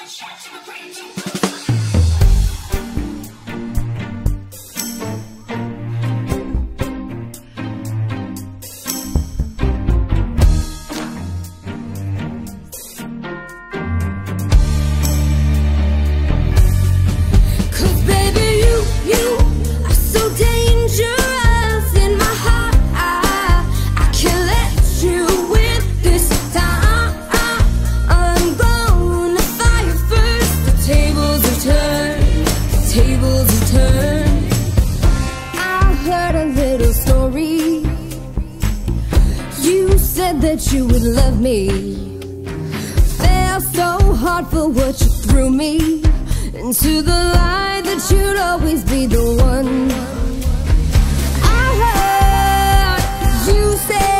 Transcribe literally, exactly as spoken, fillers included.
That you would love me. Fell so hard for what you threw me into the light, that you'd always be the one. I heard you say